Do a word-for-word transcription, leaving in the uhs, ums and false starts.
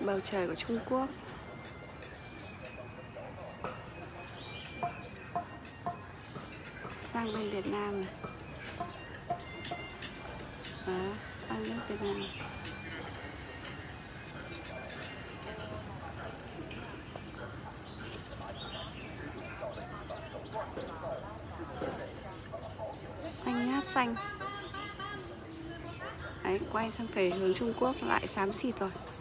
Bầu trời của Trung Quốc. Sang bên Việt Nam này. Đó, sang nước Việt Nam. Xanh ngát xanh. Đấy, quay sang về hướng Trung Quốc lại xám xịt rồi.